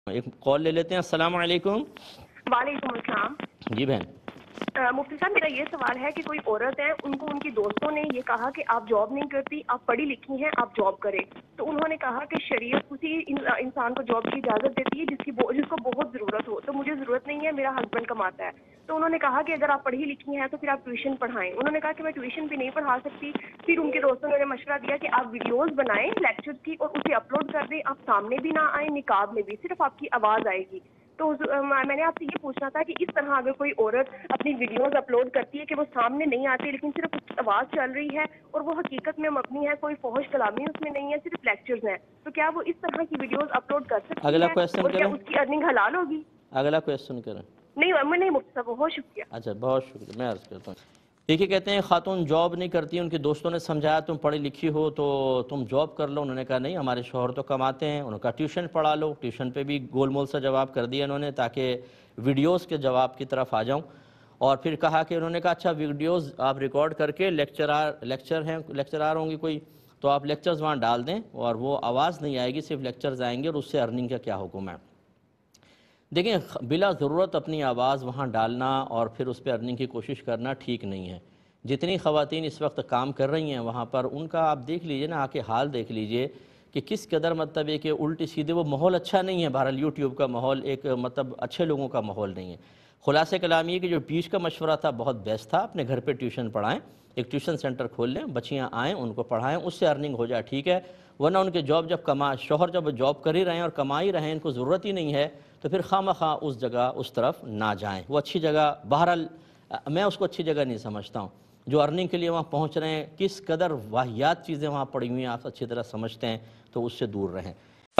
ایک کال لے لیتے ہیں. السلام علیکم. وعلیکم السلام. جی بہن. مفتی صاحب میرا یہ سوال ہے کہ کوئی عورت ہے, ان کو ان کی دوستوں نے یہ کہا کہ آپ جاب نہیں کرتی, آپ پڑھی لکھی ہیں, آپ جاب کریں. تو انہوں نے کہا کہ شریعت اسی انسان کو جاب کی اجازت دیتی ہے جس کو بہت ضرورت ہو. تو مجھے ضرورت نہیں ہے, میرا ہسبینڈ کماتا ہے. تو انہوں نے کہا کہ اگر آپ پڑھی لکھی ہیں تو پھر آپ ٹیوشن پڑھائیں. انہوں نے کہا کہ میں ٹیوشن بھی نہیں پڑھا سکتی. پھر ان کے دوستوں نے مشورہ دیا کہ آپ ویڈیوز بنائیں لیکچر کی اور اسے اپلوڈ کر دیں. آپ سامنے بھی نہ آئیں, نقاب میں بھی, صرف آپ کی آواز آئے گی. تو میں نے آپ سے یہ پوچھنا تھا کہ اس طرح اگر کوئی عورت اپنی ویڈیوز اپلوڈ کرتی ہے کہ وہ سامنے نہیں آتی لیکن صرف اس کی آواز چل رہی ہے اور وہ حقیقت میں مبنی ہے, کوئی فحش کلامی اس میں نہیں ہے, صرف لیکچرز ہیں, تو کیا وہ اس طرح کی ویڈیوز اپلوڈ کر سکتی اگلا ہے کویشچن اور کیا کریں. اس کی ارننگ حلال ہوگی؟ اگلا کویشچن کریں. نہیں مفتی صاحب, بہت شکریہ. اچھا بہت شکریہ. میں عرض کرتا ہوں. دیکھیے کہتے ہیں خاتون جاب نہیں کرتی, ان کے دوستوں نے سمجھایا تم پڑھی لکھی ہو تو تم جاب کر لو. انہوں نے کہا نہیں, ہمارے شوہر تو کماتے ہیں. انہوں نے کہا ٹیوشن پڑھا لو. ٹیوشن پہ بھی گول مول سا جواب کر دیا انہوں نے تاکہ ویڈیوز کے جواب کی طرف آ جاؤں. اور پھر کہا کہ انہوں نے کہا اچھا ویڈیوز آپ ریکارڈ کر کے لیکچرار ہوں گی کوئی, تو آپ لیکچرز وہاں ڈال دیں اور وہ آواز نہیں آئے گی, صرف لیکچرز آئیں گے, اور اس سے ارننگ کا کیا حکم ہے. دیکھیں بلا ضرورت اپنی آواز وہاں ڈالنا اور پھر اس پہ ارننگ کی کوشش کرنا ٹھیک نہیں ہے. جتنی خواتین اس وقت کام کر رہی ہیں وہاں پر, ان کا آپ دیکھ لیجئے نا, آ کے حال دیکھ لیجئے کہ کس قدر مطلب ہے کہ الٹی سیدھے وہ ماحول اچھا نہیں ہے. بہرحال یوٹیوب کا ماحول ایک مطلب اچھے لوگوں کا ماحول نہیں ہے. خلاصہ کلام یہ کہ جو بیچ کا مشورہ تھا بہت بیسٹ تھا. اپنے گھر پہ ٹیوشن پڑھائیں, ایک ٹیوشن سینٹر کھول لیں, بچیاں آئیں ان کو پڑھائیں, اس سے ارننگ ہو جائے ٹھیک ہے. ورنہ ان کے شوہر جب جاب کر ہی رہے ہیں اور کما ہی رہے ہیں, ان کو ضرورت ہی نہیں ہے, تو پھر خواہ اس جگہ اس طرف نہ جائیں. وہ اچھی جگہ, بہرحال میں اس کو اچھی جگہ نہیں سمجھتا ہوں. جو ارننگ کے لیے وہاں پہنچ رہے ہیں, کس قدر واہیات چیزیں وہاں پڑی ہوئی ہیں آپ اچھی طرح سمجھتے ہیں, تو اس سے دور رہیں.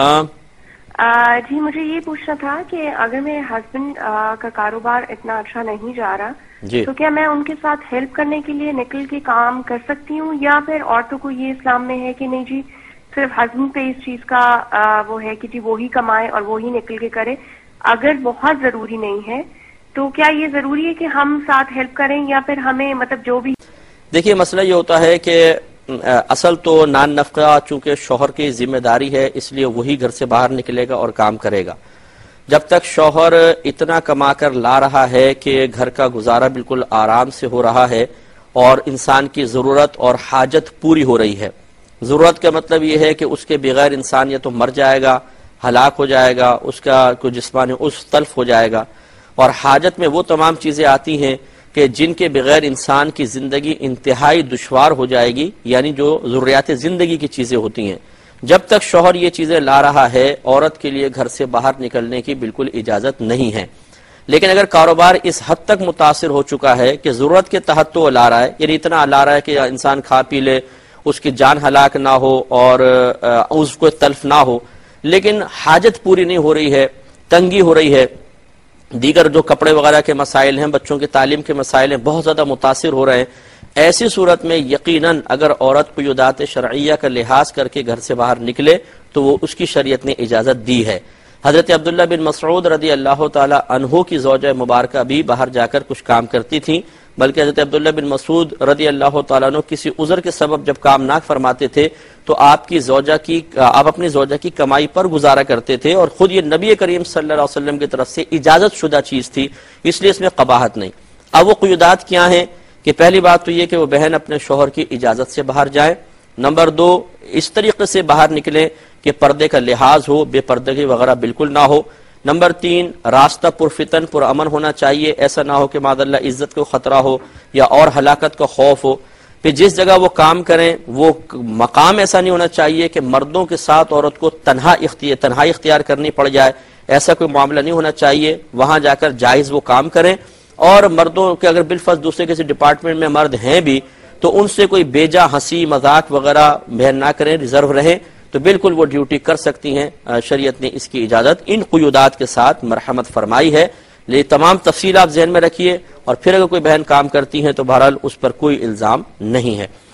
جی مجھے یہ پوچھنا تھا کہ اگر میرے ہسبینڈ کا کاروبار اتنا اچھا نہیں جا رہا, جی تو کیا میں ان کے ساتھ ہیلپ کرنے کے لیے نکل کے کام کر سکتی ہوں, یا پھر عورتوں کو یہ اسلام میں ہے کہ نہیں جی صرف ہسبینڈ پہ اس چیز کا وہ ہے کہ جی وہی کمائے اور وہی نکل کے کرے, اگر بہت ضروری نہیں ہے تو کیا یہ ضروری ہے کہ ہم ساتھ ہیلپ کریں, یا پھر ہمیں مطلب جو بھی. دیکھیے مسئلہ یہ ہوتا ہے کہ اصل تو نان نفقہ چونکہ شوہر کی ذمہ داری ہے, اس لیے وہی گھر سے باہر نکلے گا اور کام کرے گا. جب تک شوہر اتنا کما کر لا رہا ہے کہ گھر کا گزارا بالکل آرام سے ہو رہا ہے اور انسان کی ضرورت اور حاجت پوری ہو رہی ہے. ضرورت کا مطلب یہ ہے کہ اس کے بغیر انسان یا تو مر جائے گا, ہلاک ہو جائے گا, اس کا کوئی جسمانی اس تلف ہو جائے گا. اور حاجت میں وہ تمام چیزیں آتی ہیں کہ جن کے بغیر انسان کی زندگی انتہائی دشوار ہو جائے گی, یعنی جو ضروریات زندگی کی چیزیں ہوتی ہیں. جب تک شوہر یہ چیزیں لا رہا ہے, عورت کے لیے گھر سے باہر نکلنے کی بالکل اجازت نہیں ہے. لیکن اگر کاروبار اس حد تک متاثر ہو چکا ہے کہ ضرورت کے تحت تو لا رہا ہے, یعنی اتنا لا رہا ہے کہ انسان کھا پی لے, اس کی جان ہلاک نہ ہو اور اس کو تلف نہ ہو, لیکن حاجت پوری نہیں ہو رہی ہے, تنگی ہو رہی ہے, دیگر جو کپڑے وغیرہ کے مسائل ہیں, بچوں کی تعلیم کے مسائل ہیں, بہت زیادہ متاثر ہو رہے ہیں, ایسی صورت میں یقیناً اگر عورت قیودات شرعیہ کا لحاظ کر کے گھر سے باہر نکلے تو وہ اس کی شریعت نے اجازت دی ہے. حضرت عبداللہ بن مسعود رضی اللہ تعالی عنہ کی زوجہ مبارکہ بھی باہر جا کر کچھ کام کرتی تھیں, بلکہ حضرت عبداللہ بن مسعود رضی اللہ تعالیٰ عنہ کسی عذر کے سبب جب کام نہ فرماتے تھے تو آپ اپنی زوجہ کی کمائی پر گزارا کرتے تھے, اور خود یہ نبی کریم صلی اللہ علیہ وسلم کی طرف سے اجازت شدہ چیز تھی, اس لیے اس میں قباحت نہیں. اب وہ قیودات کیا ہیں کہ پہلی بات تو یہ کہ وہ بہن اپنے شوہر کی اجازت سے باہر جائیں. نمبر 2, اس طریقے سے باہر نکلیں کہ پردے کا لحاظ ہو, بے پردگی وغیرہ بالکل نہ ہو. نمبر 3, راستہ پرفتن پرامن ہونا چاہیے, ایسا نہ ہو کہ معاذ اللہ عزت کو خطرہ ہو یا اور ہلاکت کا خوف ہو. پھر جس جگہ وہ کام کریں وہ مقام ایسا نہیں ہونا چاہیے کہ مردوں کے ساتھ عورت کو تنہائی اختیار کرنی پڑ جائے, ایسا کوئی معاملہ نہیں ہونا چاہیے. وہاں جا کر جائز وہ کام کریں, اور مردوں کے اگر بالفرض دوسرے کسی ڈپارٹمنٹ میں مرد ہیں بھی تو ان سے کوئی بیجا ہنسی مذاق وغیرہ بہن نہ کریں, ریزرو رہیں, تو بالکل وہ ڈیوٹی کر سکتی ہیں. شریعت نے اس کی اجازت ان قیودات کے ساتھ مرحمت فرمائی ہے. لیکن تمام تفصیل آپ ذہن میں رکھیے, اور پھر اگر کوئی بہن کام کرتی ہیں تو بہرحال اس پر کوئی الزام نہیں ہے.